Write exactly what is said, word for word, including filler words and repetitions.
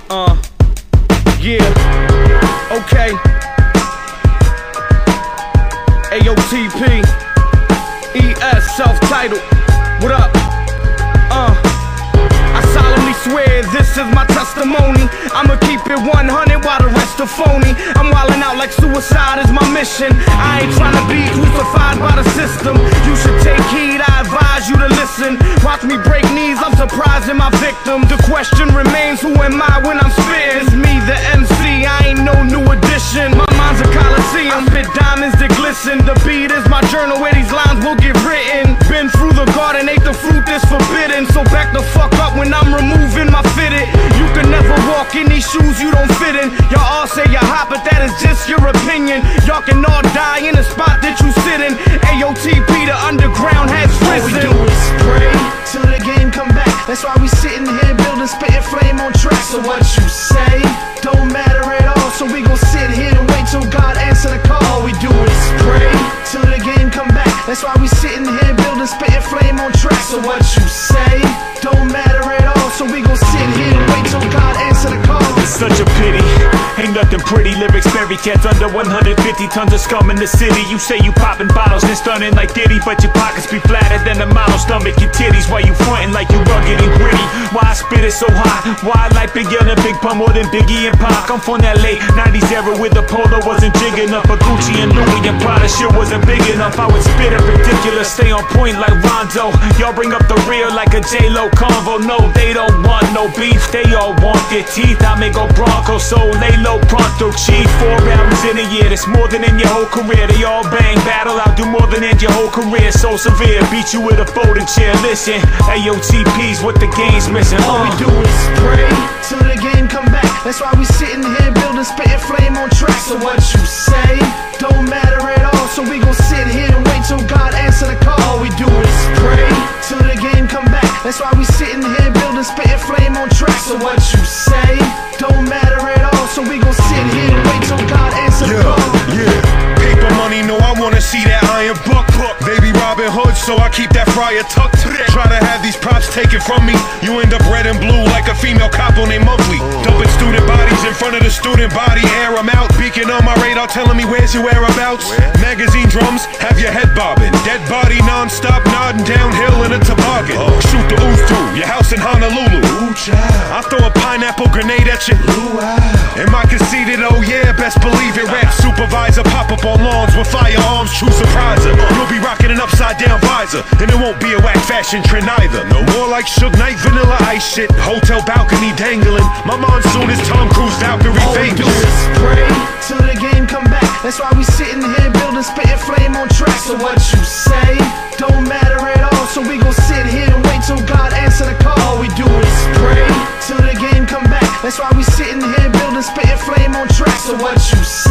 Uh, yeah, okay. A O T P, E S, self-titled. What up? Uh, I solemnly swear this is my testimony. I'ma keep it one hundred while the rest are phony. I'm wildin' out like suicide is my mission. I ain't tryna be crucified by the system. You should take heed, I advise you to listen. Watch me break knees, I'm surprising my victim. The question remains, who am I when I'm spittin'? It's me, the M C, I ain't no new addition. My mind's a coliseum, I spit diamonds that glisten. The beat is my journal where these lines will get written. Been through the garden, ate the fruit that's forbidden. So back the fuck up when I'm removing my fitted. You can never walk in these shoes you don't fit in. Y'all all say you're hot, but that is just your opinion. Y'all can all die in the spot that you sit in. A O T P, the underground has risen. All we do is spray till the game come back. That's why we sitting here building, spitting flame on track. So what you say don't matter at all. So we gon' sit here and wait till God answer the call. All we do is spray till the game come back. That's why we sitting here building, spitting flame on track. So what you say don't matter at all. So we gon' sit here and wait till God answer the call. It's such a pity, ain't nothing pretty. Lyrics bury cats under one hundred fifty tons of scum in the city. You say you popping bottles and stunning like Diddy, but your pockets be flatter than a model. Stomach your titties while you frontin' like you rugged and gritty. Why I spit it so hot? Why I like Big Young and Big Pun more than Biggie and Pac? I'm from that late nineties era where the polo wasn't big enough, but Gucci and Louis and Prada shit wasn't big enough. I would spit it ridiculous, stay on point like Rondo. Y'all bring up the real like a J-Lo convo. No, they don't want no beef, they all want their teeth. I may go Bronco, so lay low pronto, chief. Four albums in a year, that's more than in your whole career. They all bang, battle out, do more than in your whole career. So severe, beat you with a folding chair. Listen, A O T P's what the game's missing. All we do is spray till the game come back. That's why we sitting here building, spitting flame on track. So what you say don't matter at all. So we gon' sit here and wait till God answer the call. All we do is spray till the game come back. That's why we sitting here building, spitting flame on track. So what you say don't matter at all. So we gon' sit here and wait till God answer the yeah, call. Yeah, paper money, no, I wanna see that iron buck. They be Robin Hood, so I keep that fryer tucked. Try to have these props taken from me, you end up red and blue like a female cop on a monthly. Dumping student bodies in front of the student body, air them out. Beacon on my radar telling me where's your whereabouts. Magazine drums have your head bobbing. Dead body non-stop nodding downhill in a toboggan. Shoot the ooze through your house in Honolulu. I throw a pineapple grenade at you. Am I conceited? Oh yeah, best believe it. Rap supervisor pop up on lawns with firearms, true surpriser. You'll be rocking an upside down visor, and it won't be a whack fashion trend either. No more like Suge Knight, Vanilla Ice shit. Hotel balcony dangling. My monsoon is Tom Cruise Valkyrie All we Vegas. do is spray till the game come back. That's why we sitting here building, spitting flame on track. So what you say don't matter at all. So we gon' sit here and wait till God answer the call. All we do is spray till the game come back. That's why we sitting here building, spitting flame on track. So what you say